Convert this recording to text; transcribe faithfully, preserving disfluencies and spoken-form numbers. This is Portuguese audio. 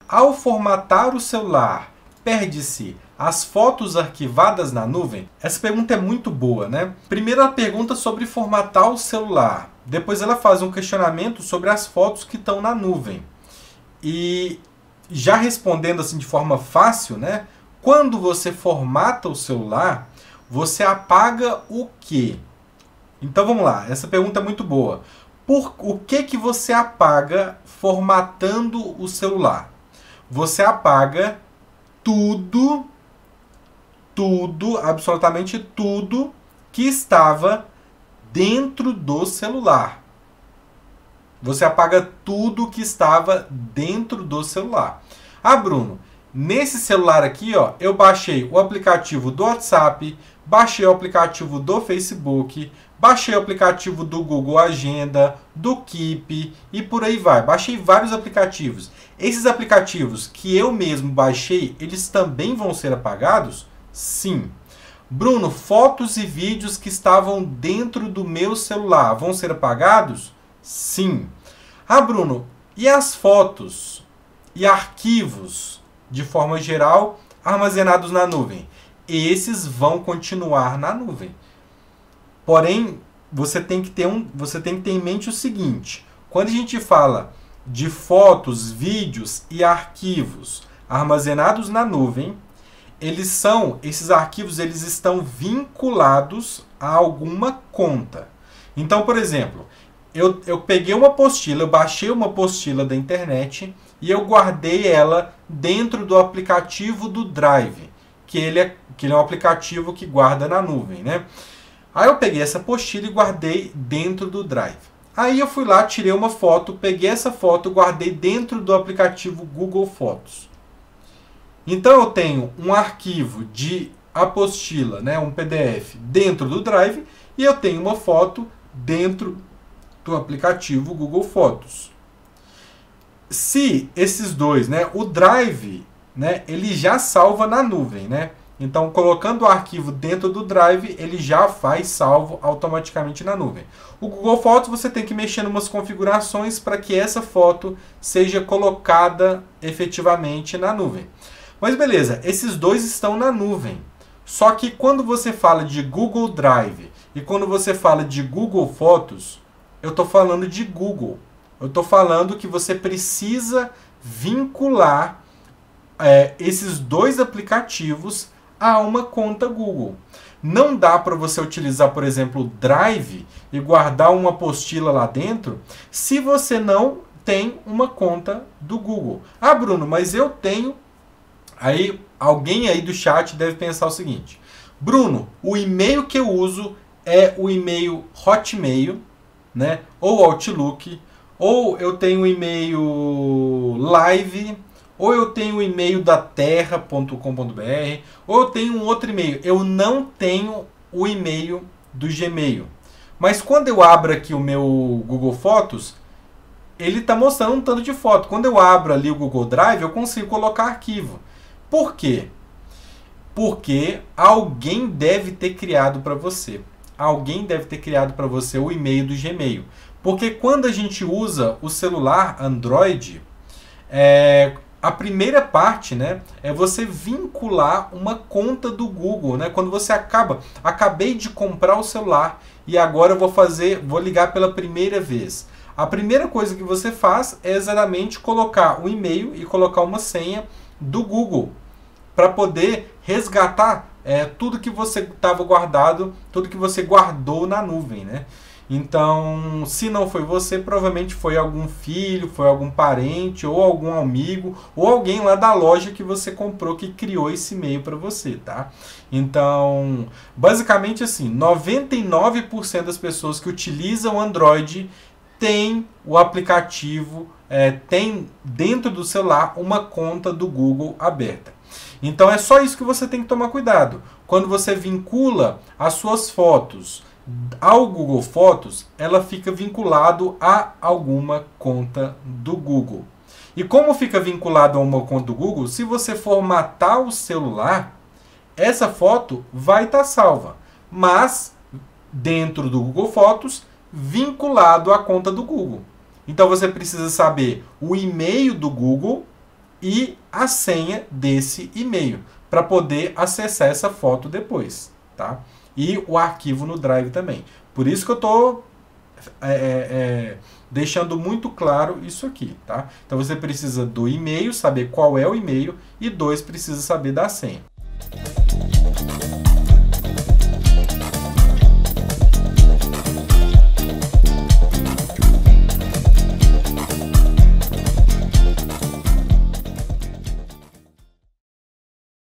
Ao formatar o celular, perde-se as fotos arquivadas na nuvem? Essa pergunta é muito boa, né? Primeiro ela pergunta sobre formatar o celular. Depois ela faz um questionamento sobre as fotos que estão na nuvem. E já respondendo assim de forma fácil, né? Quando você formata o celular, você apaga o quê? Então vamos lá, essa pergunta é muito boa. Por o que que você apaga formatando o celular? Você apaga tudo, tudo, absolutamente tudo que estava dentro do celular. Você apaga tudo que estava dentro do celular. Ah, Bruno, nesse celular aqui, ó, eu baixei o aplicativo do WhatsApp, baixei o aplicativo do Facebook, baixei o aplicativo do Google Agenda, do Keep e por aí vai. Baixei vários aplicativos. Esses aplicativos que eu mesmo baixei, eles também vão ser apagados? Sim. Bruno, fotos e vídeos que estavam dentro do meu celular vão ser apagados? Sim. Ah, Bruno, e as fotos e arquivos, de forma geral, armazenados na nuvem? Esses vão continuar na nuvem. Porém, você tem que ter, um, você tem que ter em mente o seguinte: quando a gente fala de fotos, vídeos e arquivos armazenados na nuvem, eles são, esses arquivos eles estão vinculados a alguma conta. Então, por exemplo, eu, eu peguei uma apostila, eu baixei uma apostila da internet e eu guardei ela dentro do aplicativo do Drive, que ele é, que ele é um aplicativo que guarda na nuvem, né? Aí eu peguei essa apostila e guardei dentro do Drive. Aí eu fui lá, tirei uma foto, peguei essa foto e guardei dentro do aplicativo Google Fotos. Então eu tenho um arquivo de apostila, né, um P D F, dentro do Drive e eu tenho uma foto dentro do aplicativo Google Fotos. Se esses dois, né, o Drive, né, ele já salva na nuvem, né? Então, colocando o arquivo dentro do Drive, ele já faz salvo automaticamente na nuvem. O Google Fotos, você tem que mexer em umas configurações para que essa foto seja colocada efetivamente na nuvem. Mas beleza, esses dois estão na nuvem. Só que quando você fala de Google Drive e quando você fala de Google Fotos, eu estou falando de Google. Eu estou falando que você precisa vincular é, esses dois aplicativos a uma conta Google. Não dá para você utilizar, por exemplo, o Drive e guardar uma apostila lá dentro se você não tem uma conta do Google. Ah, Bruno, mas eu tenho... Aí alguém aí do chat deve pensar o seguinte: Bruno, o e-mail que eu uso é o e-mail Hotmail, né? Ou Outlook, ou eu tenho o e-mail Live, ou eu tenho o e-mail da terra ponto com ponto br, ou eu tenho um outro e-mail. Eu não tenho o e-mail do Gmail. Mas quando eu abro aqui o meu Google Fotos, ele está mostrando um tanto de foto. Quando eu abro ali o Google Drive, eu consigo colocar arquivo. Por quê? Porque alguém deve ter criado para você. Alguém deve ter criado para você o e-mail do Gmail. Porque quando a gente usa o celular Android, é, a primeira parte, né, é você vincular uma conta do Google, né? Quando você acaba, acabei de comprar o celular e agora eu vou fazer, vou ligar pela primeira vez. A primeira coisa que você faz é exatamente colocar um e-mail e colocar uma senha do Google para poder resgatar é, tudo que você estava guardado, tudo que você guardou na nuvem, né? Então, se não foi você, provavelmente foi algum filho, foi algum parente, ou algum amigo, ou alguém lá da loja que você comprou que criou esse e-mail para você, tá? Então, basicamente assim, noventa e nove por cento das pessoas que utilizam Android tem o aplicativo, é, tem dentro do celular uma conta do Google aberta. Então é só isso que você tem que tomar cuidado. Quando você vincula as suas fotos ao Google Fotos, ela fica vinculado a alguma conta do Google. E como fica vinculado a uma conta do Google, se você formatar o celular, essa foto vai estar salva, mas dentro do Google Fotos, vinculado à conta do Google. Então você precisa saber o e-mail do Google e a senha desse e-mail para poder acessar essa foto depois, tá? E o arquivo no Drive também. Por isso que eu estou é, é, deixando muito claro isso aqui, tá? Então você precisa do e-mail, saber qual é o e-mail, e dois, precisa saber da senha.